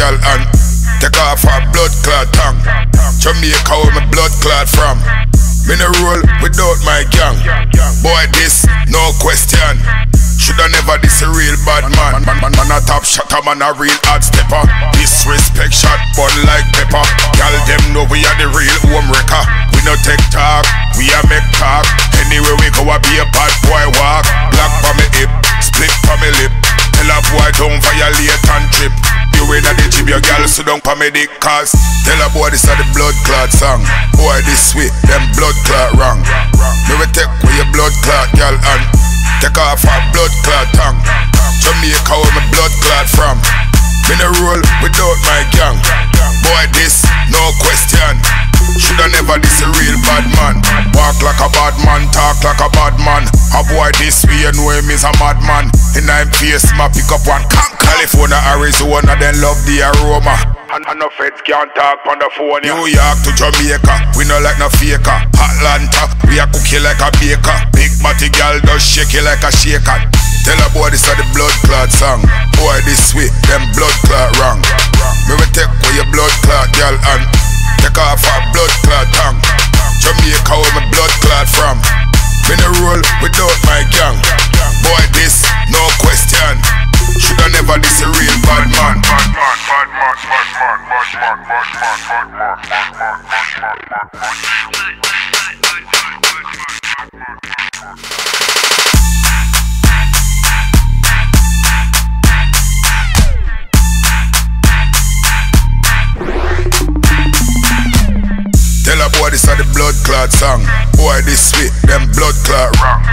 girl and take off her blood clot tongue. Jamaica where my blood clot from. Me no roll without my gang. Boy this, no question. Shoulda never this a real bad man. Man a top shotter, man a real hard stepper. Disrespect shot bun like pepper. Y'all them know we are the real home wrecker. We no take talk, we a make talk. Anywhere we go a be a bad boy walk. Black for me hip, split for me lip. Tell a boy don't violate and trip. You in a the gym, your girl so don't for me dick cause. Tell a boy this a the blood clot song. Boy this sweet, them blood clot wrong. Me we take with your blood clot girl and take off her blood clot tongue. Jamaica where my blood clot from. Me no roll without my gang. Boy this, no question. Shoulda never this a real bad man. Walk like a bad man, talk like a bad man. A boy this way, you know him is a madman. In I'm face, ma pick up one California, Arizona, then love the aroma. And no feds can't talk on the phone. New York to Jamaica, we no like no faker. Atlanta, we a cook you like a baker. Big body girl does shake you like a shaker. Tell a boy this a the blood clot song. Boy this way, them blood clot wrong. Me we take with your blood clot girl and take off her blood clot tongue. Jamaica where my blood clot from. Me no roll without my gang. Boy this, no question. Shoulda never this a real bad man. Tell a boy this a the blood clot song. Boy this sweet, them blood clot wrong.